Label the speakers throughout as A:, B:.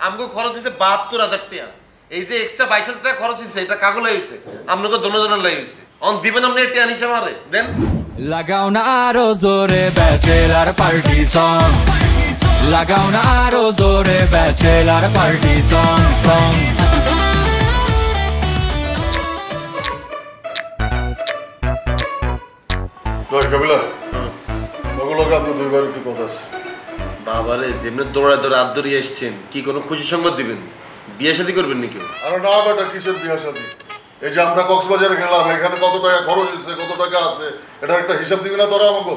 A: আমগো খরচ হইছে ৭২,০০০ টাকা। এই যে এক্সট্রা ২২,০০০ টাকা খরচ হইছে এটা কাগজ হইছে, আমগো দোনো হইছে। অন দিবেন আপনি টাকা নিছে আমারে দেন।
B: লাগাও না আরো জোরে ব্যাচেলার পার্টি সং, লাগাও না আরো জোরে ব্যাচেলার পার্টি সং সং।
A: বাবারে যেমনি দৌড়ায় দৌড়ে আদরি আসছেন, কি কোনো খুশি সংবাদ দিবেন? বিয়ে শাদী করবেন নাকি?
C: আরে না বেটা, কিসের বিয়ে শাদী? এই যে আমরা কক্সবাজারে গেলাম, এখানে কত টাকা খরচ হয়েছে, কত টাকা আছে, এটার একটা হিসাব দিবি না তোরা আমাকে?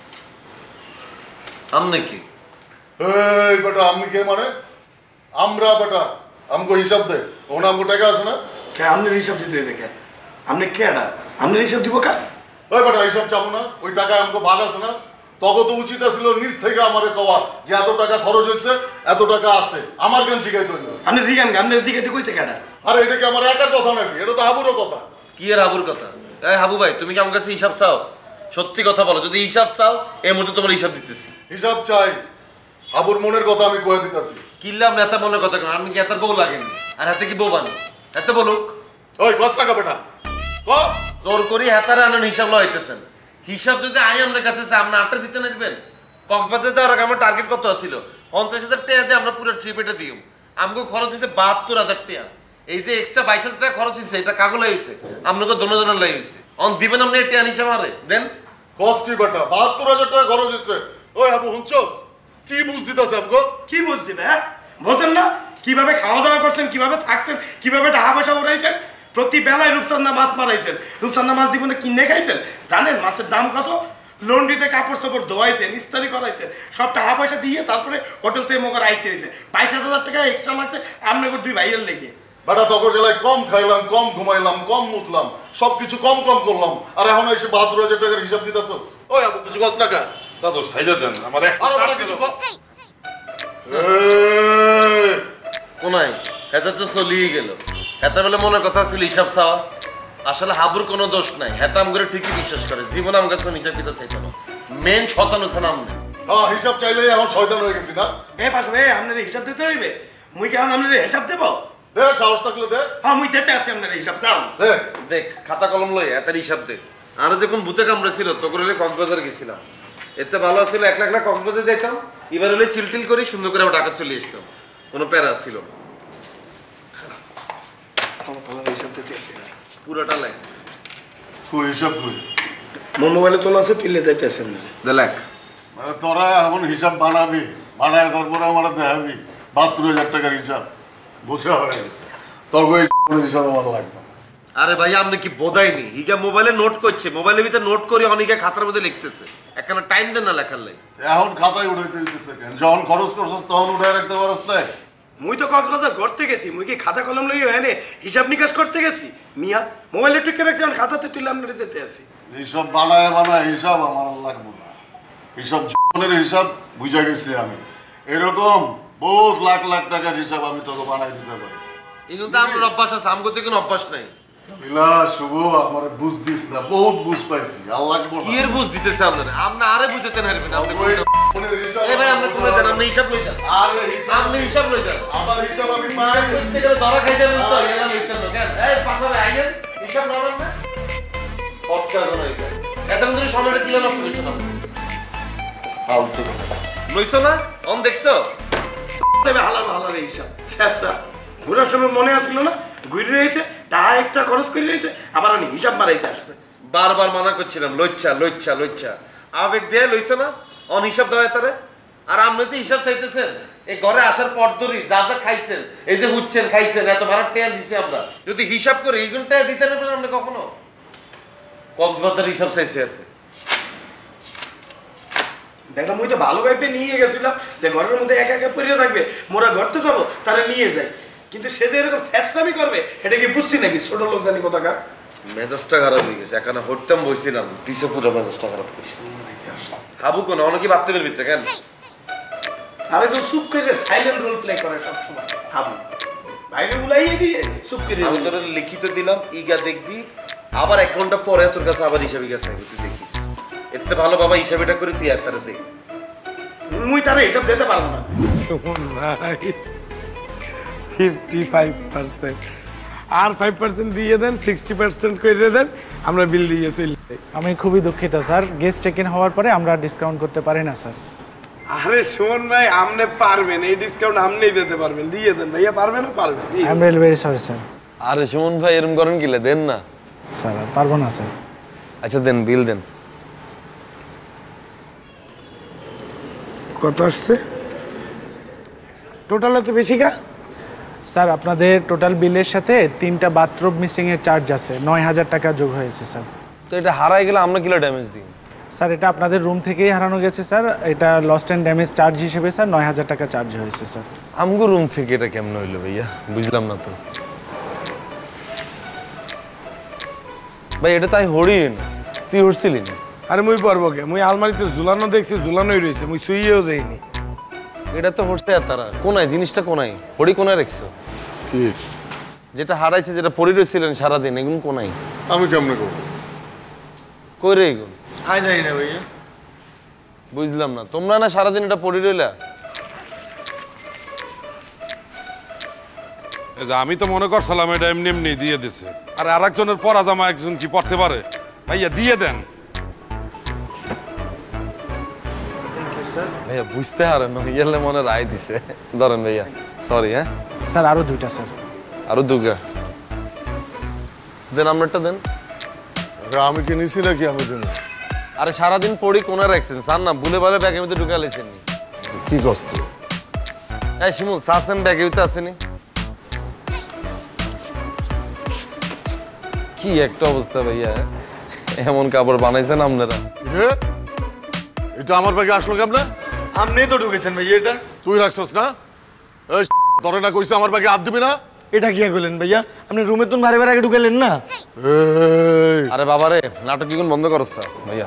A: আমনে কি?
C: এই বেটা আমি কে মানে? আমরা বেটা আমাকে হিসাব দে। ওখানে আমাকে টাকা আছে না?
D: কে আপনার হিসাব দিতে হবে? কে আপনি? কেডা আপনার হিসাব দিব? কা
C: ওই বেটা হিসাব চাবো না? ওই টাকা আমাকে ভাগ আছে না? তখন তো উচিত ছিল নিজ থেকে আমারে কওয়া যে এত টাকা খরচ হয়েছে, এত টাকা আছে। আমার কেন জিগাইতে হইল?
D: আপনি জিগান, আপনি জিগাইতে কইছে কেডা?
C: আরে এটা কি আমার একার কথা নাকি? এটা তো হাবুরও কথা।
A: কি আর হাবুর কথা? এই হাবু ভাই, তুমি কি আমার কাছে হিসাব চাও? সত্যি কথা বলো, যদি হিসাব চাও এই মুহূর্তে তোমার হিসাব দিতেছি।
C: হিসাব চাই? হাবুর মনের কথা আমি কয়ে দিতেছি।
A: কিনলাম নেতা মনের কথা কেন? আমি কি এত বউ লাগেনি? আর হাতে কি বউ বানি? এত বলুক
C: ওই কস টাকা বেটা ক
A: জোর করি হাতারে আনেন হিসাব লইতেছেন। হিসাব যদি আই আপনার কাছে চাই, আপনি আটটা দিতে নেবেন। কক্সবাজার যাওয়ার আগে আমার টার্গেট কত ছিল? ৫০,০০০ টাকা দিয়ে আমরা পুরো ট্রিপ এটা দিই। আমাকে খরচ হয়েছে ৭২,০০০ টাকা। এই যে এক্সট্রা ২২,০০০ টাকা খরচ হয়েছে এটা কাগজ হয়েছে, আপনাকে দোনো হয়েছে। অন দিবেন আপনি টাকা নিছে আমারে দেন।
C: কষ্টি বেটা ৭২,০০০ টাকা খরচ হচ্ছে। ওই হাবু হুঁচস কি বুঝ দিতেছে আমগো?
D: কি বুঝ দিবে? হ্যাঁ বোঝেন না কিভাবে খাওয়া দাওয়া করছেন, কিভাবে থাকছেন, কিভাবে টাকা পয়সা উড়াইছেন। প্রতি বেলায় রূপচান্দা মাছ মারাইছেন, রূপচান্দা মাছ জীবনে কিনে খাইছেন? জানেন মাছের দাম কত? লন্ড্রিতে কাপড় চোপড় ধোয়াইছেন, ইস্তারি করাইছেন, সব টাকা পয়সা দিয়ে তারপরে হোটেল থেকে মগর আইতে হয়েছে। ২২,০০০ টাকা এক্সট্রা লাগছে আপনাকে ২ ভাইয়ের লেগে।
C: বেটা তখন জেলায় কম খাইলাম, কম ঘুমাইলাম, কম মুতলাম, সবকিছু কম কম করলাম, আর এখন এসে ৭২,০০০ টাকার হিসাব দিতেছস? ওই আবু কিছু কস টাকা
E: দাদু সাইডে দেন, আমার
C: কিছু
A: কোনায় হেতা তো চলিয়ে গেল। হেতা বলে মনের কথা ছিল হিসাব চাওয়া। আসলে হাবুর কোনো দোষ নাই, হেতা আমগরে ঠিকই বিশ্বাস করে। জীবনে আমার কাছে হিসাব কিতাব চাইতো না। মেন শতানো আছে নাম নেই।
C: হ্যাঁ হিসাব চাইলে এখন শয়তান হয়ে গেছি না?
D: এ পাশে আপনার হিসাব দিতে হইবে। মুই কেমন আপনার হিসাব দেবো?
C: দে সাহস থাকলে দে।
D: হ্যাঁ মুই দিতে আছি আপনার হিসাব দাও।
C: দেখ
A: দেখ খাতা কলম লই এতার হিসাব দে। আর যখন ভূতে কামড়ে ছিল তখন হলে কক্সবাজার গেছিলাম। এতে ভালো ছিল ১ লাখ লাখ কক্সবাজার যাইতাম, এবার হলে চিলটিল করি সুন্দর করে আবার ঢাকা চলে আসতাম, কোনো প্যারা ছিল না।
D: হিসাব দিতে আছি
A: পুরোটা লাইক
C: কই হিসাব কই?
D: মোর মোবাইলে তোলা আছে, তুলে দিতে আছেন না?
A: দেখ
C: মানে তোরা এখন হিসাব বানাবি, বানায় তারপরে আমার দেখাবি ৭২,০০০ টাকার হিসাব। বসে হয়ে গেছে তোর হিসাব আমার লাগবে।
A: আরে ভাই আপনি কি বোধাইনি? হিগা মোবাইলে নোট করছে, মোবাইলের ভিতরে নোট করে অনেকে খাতার মধ্যে লিখতেছে। একখানা টাইম দেন না লেখার লাই।
C: এখন খাতায় উঠাইতে দিতেছে কেন? যখন খরচ করছস তখন উঠায় রাখতে পারস না?
D: মুই তো কক্সবাজার ঘুরতে গেছি, মুই কি খাতা কলম লই এনে হিসাব নিকাশ করতে গেছি? মিয়া মোবাইলে টুকে রাখছি, আমি খাতাতে তুলে আপনার দিতে আছি।
C: হিসাব বানায় বানায় হিসাব আমার লাগবে না। হিসাব জীবনের হিসাব বুঝা গেছি আমি। এরকম বহুত লাখ লাখ টাকার হিসাব আমি তোকে বানাই দিতে পারি।
A: এগুলো তো আমার অভ্যাস আছে, আমগো তো কোনো অভ্যাস নাই।
C: শুভ আমার বুঝ দিস না, বহুত বুঝ পাইছি। আল্লাহ
A: কি এর বুঝ দিতেছে আপনারা? আপনি আরে বুঝাতেন হারবেন আপনি। এই ভাই আপনি কোন জানেন? আপনি হিসাব লই যান।
C: আরে হিসাব
A: আপনি হিসাব লই যান।
C: আমার হিসাব আমি পাই।
A: বুঝতে গেলে ধরা খাই যাবেন তো, এলা লইতেন না কেন? এই পাশাবে আইয়েন হিসাব নামান না। পটকা কোন এটা। এতক্ষণ ধরে সময়টা কিলা নষ্ট করছেন আপনি। ফালতু কথা। লইছো না? অন দেখছো?
D: দেবে হালাল হালাল হিসাব। শেষরা ঘুরার সময় মনে আসছিল না? ঘুরে রয়েছে, টাকা এক্সট্রা খরচ করে রয়েছে, আবার আমি হিসাব মারাইতে আসছে।
A: বারবার মানা করছিলাম লইচ্ছা লইচ্ছা লইচ্ছা। আবেগ দিয়ে লইছো না? অন হিসাব দেওয়া তারে। আর আপনি তো হিসাব চাইতেছেন। এই ঘরে আসার পর ধরি যা যা খাইছেন, এই যে উঠছেন খাইছেন, এত ভাড়া টেয়া দিছি আমরা। যদি হিসাব করে এইগুলো টেয়া দিতে নেবেন আপনি কখনো? কক্সবাজার হিসাব চাইছে এতে।
D: দেখলাম মুই তো ভালো ভাবে নিয়ে গেছিলাম যে ঘরের মধ্যে একা একা পড়ে থাকবে, মোরা ঘরতে যাবো তারা নিয়ে যায়, কিন্তু সে যে এরকম শেষরামি করবে এটা কি বুঝছি নাকি? ছোট লোক জানি কোথাকার।
A: মেজাজটা খারাপ হয়ে গেছে। এখানে হরতাম বসছিলাম, দিছে পুরো মেজাজটা খারাপ হয়েছে। হাবু কোন অনেকে বাথরুমের ভিতরে কেন?
D: আরে তো চুপ করে সাইলেন্ট রোল প্লে করে সব সময় হাবু, বাইরে উলাইয়ে দিয়ে চুপ করে।
A: আমি তোর লিখিত দিলাম, ইগা দেখবি, আবার ১ ঘন্টা পরে তোর কাছে আবার হিসাবই গেছে, তুই দেখিস। এতে ভালো বাবা হিসাবটা করে তুই আর তারা দেখ।
D: মুই তারা হিসাব দিতে পারবো না। 55%। আর 5% দিয়ে দেন, 60% করে দেন, আমরা বিল দিয়ে চলে যাই।
E: আমি খুবই দুঃখিত স্যার, গেস্ট চেক ইন হওয়ার পরে আমরা ডিসকাউন্ট করতে পারি না স্যার।
D: আরে সুমন ভাই, আপনি পারবেন, এই ডিসকাউন্ট আপনিই দিতে পারবেন, দিয়ে দেন ভাইয়া। পারবেন না? পারবেন।
E: I am really very sorry sir.
A: আরে সুমন ভাই এরকম করেন কিলে, দেন না।
E: স্যার আর পারবো না স্যার।
A: আচ্ছা দেন, বিল দেন।
D: কত আসছে টোটাল? তো বেশি কা
E: স্যার আপনাদের টোটাল বিলের সাথে 3টা বাথরুম মিসিংয়ের চার্জ আছে, 9,000 টাকা যোগ হয়েছে স্যার।
A: তো এটা হারাই গেলে আমরা কিলো ড্যামেজ দিই?
E: স্যার এটা আপনাদের রুম থেকেই হারানো গেছে স্যার, এটা লস্ট অ্যান্ড ড্যামেজ চার্জ হিসেবে স্যার 9,000 টাকা চার্জ হয়েছে স্যার।
A: আমগো রুম থেকে এটা কেমন হইলো ভাইয়া, বুঝলাম না তো ভাই। এটা তাই হরিণ, তুই হরছিলি না?
D: আরে মুই পারবো কে? মুই আলমারিতে ঝুলানো দেখছি, ঝুলানোই রয়েছে, মুই শুইয়েও দেইনি।
A: এটা তো হরছে তারা কোনায়, জিনিসটা কোনায়, হরি কোনায় রাখছো?
C: কি
A: যেটা হারাইছে, যেটা পড়ে রয়েছিলেন সারাদিন, এগুলো কোনায়?
C: আমি কেমনে করবো?
A: কই রে এগুলো?
D: আই জানি না ভাইয়া।
A: বুঝলাম না, তোমরা না সারাদিন এটা পড়ে রইলা?
F: আমি তো মনে করছিলাম এটা এমনি এমনি দিয়ে দিছে, আর আরেকজনের পরা জামা একজন কি পড়তে পারে? ভাইয়া দিয়ে দেন।
A: ভাইয়া বুঝতে পারেন ইয়ালে মনে রায় দিছে, ধরেন ভাইয়া। সরি। হ্যাঁ
E: স্যার আরও 2টা স্যার।
A: আরো দুগা দেন, আমারটা দেন।
C: আমি কি নিছি নাকি? আমি দিন।
A: আরে সারাদিন পড়ি কোনায় রাখছেন, স্যার না ভুলে ভালে ব্যাগের মধ্যে ঢুকা লাইছেন নি?
C: কি কষ্ট?
A: এই শিমুল, সাসেন ব্যাগের ভিতরে আসেনি? কি একটা অবস্থা ভাইয়া, এমন কাপড় বানাইছেন আপনারা?
C: এটা আমার ব্যাগে আসলো কেমনে?
D: আপনিই তো ঢুকেছেন ভাইয়া এটা।
C: তুই রাখছস না? এই তোরে না কইছে আমার ব্যাগে হাত দিবি না?
G: এটা কি করলেন ভাইয়া? আপনি রুমে তো মারে আগে ঢুকালেন না?
C: এই
A: আরে বাবারে, নাটক কি বন্ধ করো স্যার ভাইয়া।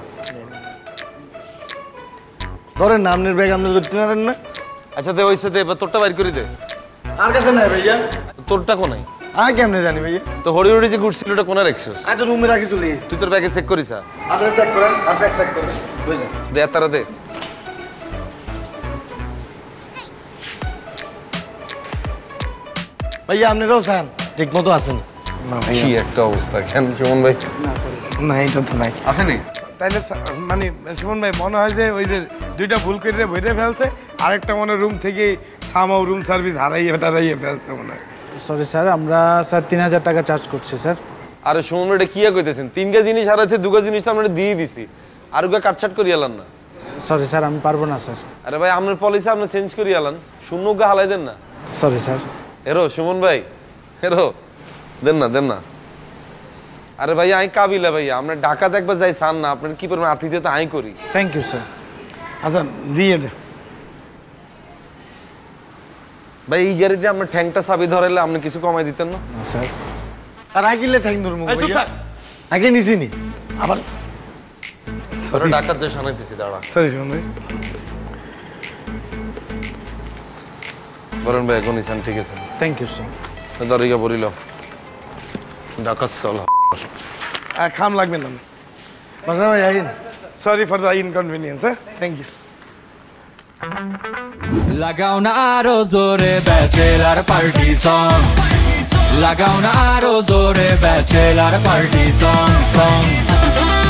G: ধরেন না, আপনার ব্যাগ আপনি ধরতে পারেন না?
A: আচ্ছা দে, ওইসে দে, এবার তোরটা বাইর করে দে।
G: আর কাছে নাই ভাইয়া।
A: তোরটা কোনায়?
G: আর কেমনে জানি ভাইয়া?
A: তো হরি হরি যে ঘুরছিল ওটা কোনায় রাখছিস?
G: আমি তো রুমে রাখি চলে এসেছি।
A: তুই তোর ব্যাগে চেক করিস?
G: আপনি চেক করেন, আর ব্যাগ চেক করেন, বুঝলেন?
A: দে তারা দে।
G: ভাইয়া আপনারাও চান ঠিক মতো আছেন?
A: কি একটা অবস্থা, কেন সুমন ভাই?
D: না, এটা তো নাই।
A: আসেনি?
D: তাইলে মানে সুমন ভাই মনে হয় যে ওই যে 2টা ভুল করে ভরে ফেলছে, আরেকটা মনে রুম থেকে সামাও রুম সার্ভিস হারাইয়ে ফেলছে মনে হয়।
E: সরি স্যার, আমরা স্যার 3,000 টাকা চার্জ করছি স্যার।
A: আরে সুমন ভাই, এটা কি কইতেছেন? 3টা জিনিস হারাইছে, 2টা জিনিস তো আমরা দিয়ে দিছি, আর ওকে কাটছাট করি এলান না।
E: সরি স্যার, আমি পারবো না স্যার।
A: আরে ভাই, আপনার পলিসি আপনি চেঞ্জ করি এলান, শূন্য গা হালাই দেন না।
E: Sorry sir.
A: হেরো সুমন ভাই, হেরো দেন না, দেন না। আরে ভাই আই কাবিলা ভাইয়া, আমরা ঢাকা দেখবার যাই চান না, আপনার কি পরিমাণ আতিথ্যতা আই করি।
E: Thank you sir.
D: আচ্ছা দিয়ে দে
A: ভাই। এই গাড়িতে আপনার ঠ্যাংটা চাবি ধরাইলে আপনি কিছু কমাই দিতেন না?
E: না স্যার।
G: আর আগে ঠ্যাং ধরবো ভাইয়া, আগে নিছি নি আবার।
A: ওটা ডাক্তার যে শানাইতেছি, দাঁড়া।
D: সরি সুমন ভাই।
A: বলেন ভাই, এখন ইসান ঠিক আছে?
E: Thank you sir.
A: দরিকা বলিল ঢাকা চল।
D: খাম লাগবে না।
G: বাসা ভাই আইন।
D: Sorry for the inconvenience. হ্যাঁ, থ্যাংক ইউ।
B: লাগাও না আরো জোরে ব্যাচেলার পার্টি সং, লাগাও না আরো জোরে ব্যাচেলার পার্টি সং।